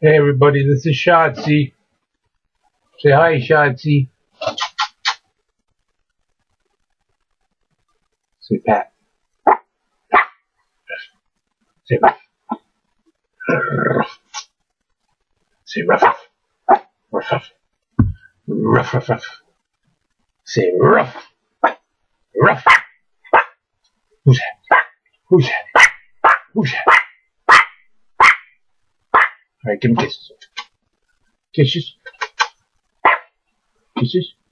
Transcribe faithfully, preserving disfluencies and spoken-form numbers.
Hey everybody, this is Shotzi. Say hi, Shotzi. Say Pat. Say Ruff. Say Ruff. Ruff. Ruff. Ruff. Ruff. Ruff. Say Ruff. Ruff. Who's that? Who's that? Who's that? Alright, give him kisses. Kisses. Kisses.